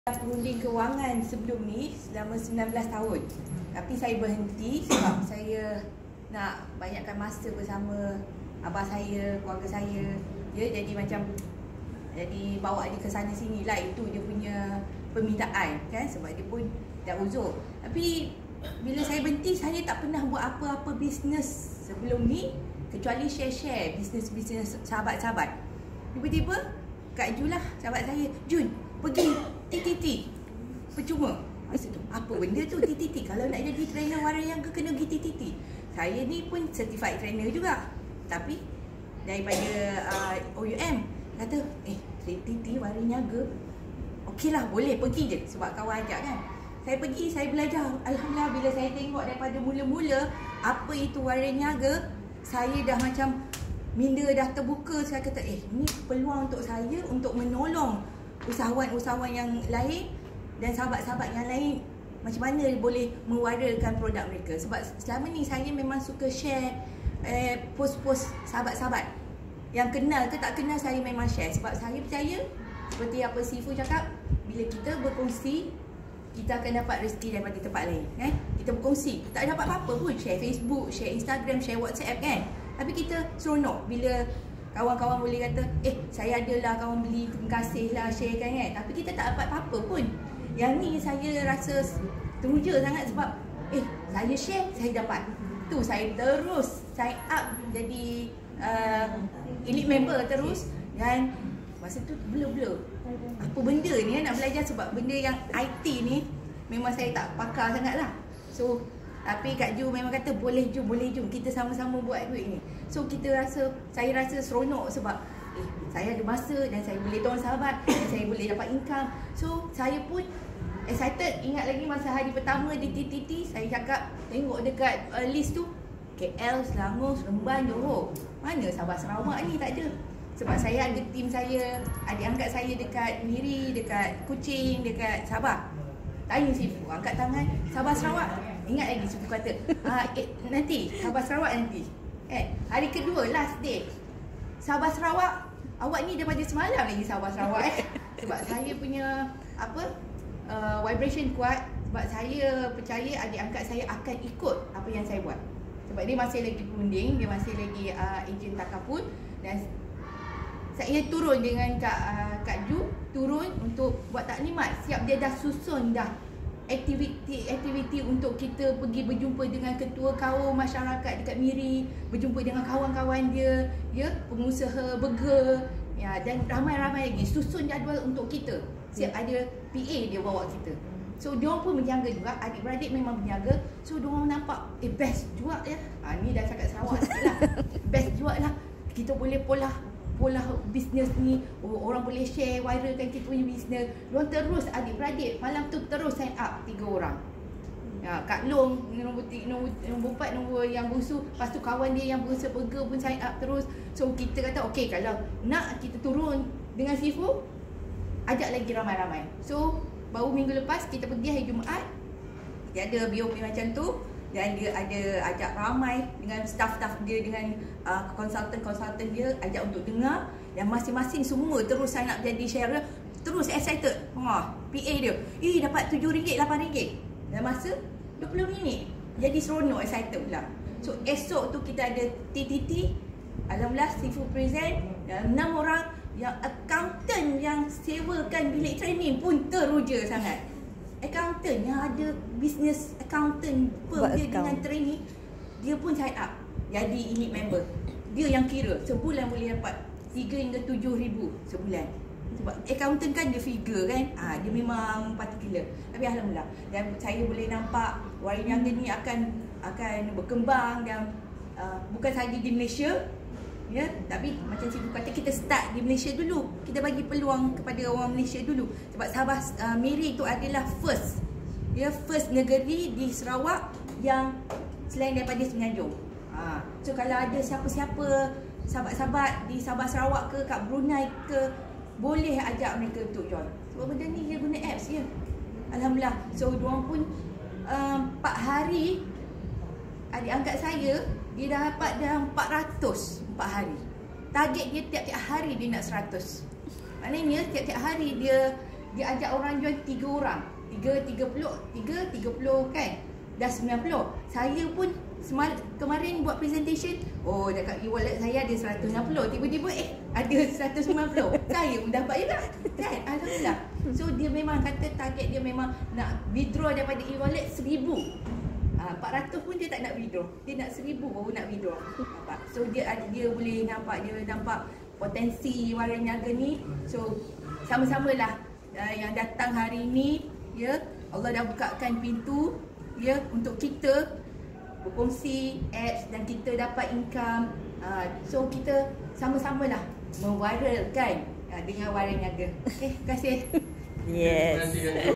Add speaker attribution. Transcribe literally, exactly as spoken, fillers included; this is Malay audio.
Speaker 1: Perunding kewangan sebelum ni selama sembilan belas tahun. Tapi saya berhenti sebab saya nak banyakkan masa bersama abah saya, keluarga saya. Ya, jadi macam jadi bawa dia ke sana sini lah, itu dia punya permintaan kan, sebab dia pun dah uzur. Tapi bila saya berhenti, saya tak pernah buat apa-apa bisnes sebelum ni kecuali share-share bisnes-bisnes sahabat-sahabat. Tiba-tiba Kak Ju lah, sahabat saya, Jun, pergi T T T. Percuma. Masa tu, apa benda tu T T T? Kalau nak jadi trainer Warrior Niaga kena pergi T T T. Saya ni pun certified trainer juga. Tapi daripada uh, O U M kata, eh T T T Warrior Niaga, okeylah, boleh pergi je sebab kawan ajak kan. Saya pergi, saya belajar. Alhamdulillah, bila saya tengok daripada mula-mula apa itu Warrior Niaga, saya dah macam minda dah terbuka. Saya kata, eh ni peluang untuk saya untuk menolong usahawan-usahawan yang lain dan sahabat-sahabat yang lain, macam mana boleh mewarakan produk mereka. Sebab selama ni saya memang suka share eh, post-post sahabat-sahabat yang kenal ke tak kenal, saya memang share. Sebab saya percaya seperti apa Sifu cakap, bila kita berkongsi, kita akan dapat rezeki daripada tempat lain kan? Kita berkongsi, tak dapat apa-apa pun, share Facebook, share Instagram, share WhatsApp kan. Tapi kita seronok bila kawan-kawan boleh kata, eh saya adalah kawan beli, terima kasih lah, share kan kan. Tapi kita tak dapat apa-apa pun. Yang ni saya rasa teruja sangat sebab eh saya share, saya dapat. Tu saya terus sign up jadi uh, elite member terus. Dan masa tu blur-blur, apa benda ni nak belajar, sebab benda yang I T ni memang saya tak pakar sangat lah. So tapi Kak Ju memang kata, boleh Ju, boleh Ju, kita sama-sama buat duit ni. So kita rasa, saya rasa seronok sebab eh saya ada masa dan saya boleh tolong sahabat dan saya boleh dapat income. So saya pun excited. Ingat lagi masa hari pertama di T T T, saya cakap tengok dekat uh, list tu, K L, Selangor, Seremban, Johor. Mana Sabah Sarawak ni? Tak ada. Sebab saya ada tim saya, adik angkat saya dekat Miri, dekat Kuching, dekat Sabah. Tanya Sifu, angkat tangan, Sabah Sarawak. Ingat lagi Sifu kata, ah, eh, nanti Sabah Sarawak nanti. Eh, hari kedua, last day, Sabah Sarawak, awak ni daripada semalam lagi Sabah Sarawak eh. Sebab saya punya apa uh, vibration kuat. Sebab saya percaya adik angkat saya akan ikut apa yang saya buat. Sebab dia masih lagi perunding, dia masih lagi uh, ejen takaful. Dan saya turun dengan Kak, uh, Kak Ju, turun untuk buat taklimat. Siap, dia dah susun dah aktiviti-aktiviti untuk kita pergi berjumpa dengan ketua kaum masyarakat dekat Miri, berjumpa dengan kawan-kawan dia, ya, pengusaha burger, ya, dan ramai-ramai lagi. Susun jadual untuk kita. Siap ada P A dia bawa kita. So diorang pun menjaga juga, adik-beradik memang menjaga. So diorang nampak, eh best juga ya. Ha, ni dah cakap Sarawak sikit lah. Best juga lah. Kita boleh pola pola bisnes ni, oh, orang boleh share, viralkan kita punya bisnes. Diorang terus, adik-beradik malam tu terus sign up tiga orang. Ya, Kak Long nombor tiga, nombor, nombor empat, nombor yang bungsu. Lepas tu kawan dia yang berusaha burger pun sign up terus. So kita kata, okey, kalau nak kita turun dengan Sifu, ajak lagi ramai-ramai. So baru minggu lepas kita pergi hari Jumaat, dia ada B O P macam tu. Dan dia ada ajak ramai dengan staff-staff dia, dengan uh, konsultan-konsultan dia, ajak untuk dengar. Dan masing-masing semua terus sign up jadi sharer. Terus excited. Ha, P A dia, eh dapat tujuh ringgit, lapan ringgit dalam masa dua puluh minit. Jadi seronok, excited pula. So esok tu kita ada T T T. Alhamdulillah Sifu present. Dan enam orang yang accountant yang sewakan bilik training pun teruja sangat. Accountant yang ada bisnes accountant firm dia account dengan training, dia pun sign up jadi elite member. Dia yang kira sebulan boleh dapat tiga hingga tujuh ribu sebulan. Sebab accountant kan dia figure kan, ah, dia memang particular. Tapi alhamdulillah, dan saya boleh nampak Warrior Niaga ni akan akan berkembang. Dan uh, bukan sahaja di Malaysia, ya, tapi macam Cikgu kata, kita start di Malaysia dulu. Kita bagi peluang kepada orang Malaysia dulu. Sebab Sabah uh, Miri itu adalah first, ya, first negeri di Sarawak yang selain daripada Semenanjung. Ha, so kalau ada siapa-siapa sahabat-sahabat di Sabah Sarawak ke kat Brunei ke, boleh ajak mereka untuk join. Sebab benda ni dia guna apps ya. Alhamdulillah. So diorang pun empat um, hari, adik angkat saya, dia dah dapat dah empat ratus empat hari. Target dia tiap-tiap hari dia nak seratus. Maknanya tiap-tiap hari dia dia ajak orang join tiga orang. tiga, tiga puluh, tiga, tiga puluh kan. Dah sembilan puluh. Saya pun semal, kemarin buat presentation, oh dekat e-wallet saya ada seratus enam puluh. Tiba-tiba eh ada seratus sembilan puluh. Saya pun dapat juga. Kan? Alhamdulillah. So dia memang kata target dia memang nak withdraw daripada e-wallet seribu. Ha, empat ratus pun dia tak nak withdraw. Dia nak seribu baru nak withdraw. Nampak? So dia dia boleh nampak, dia nampak potensi Waria Niaga ni. So sama-samalah uh, yang datang hari ni, ya, Allah dah bukakan pintu, ya, untuk kita berkongsi apps dan kita dapat income. Uh, so kita sama-samalah mewaralkan uh, dengan Waria Niaga. Okay, terima kasih.
Speaker 2: Yes.